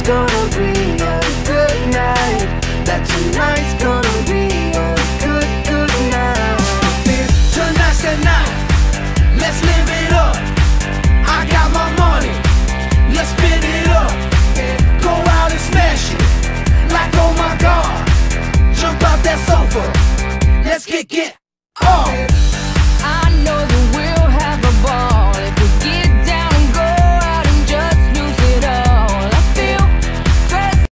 gonna be a good night. That tonight's gonna be a good, good night. Tonight's the night, let's live it up. I got my money, let's spin it up. Go out and smash it, like oh my God. Jump out that sofa, let's get